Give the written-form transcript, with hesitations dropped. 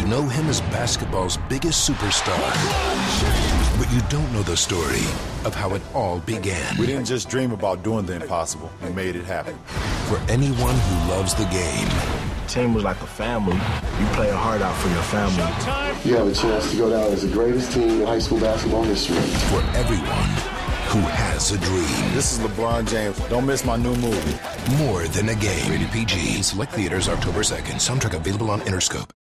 know him as basketball's biggest superstar. But you don't know the story of how it all began. We didn't just dream about doing the impossible. We made it happen. For anyone who loves the game. Team was like a family. You play your heart out for your family. You have a chance to go down as the greatest team in high school basketball history. For everyone who has a dream. This is LeBron James. Don't miss my new movie. More than a game. Rated PG. Select theaters October 2nd. Soundtrack available on Interscope.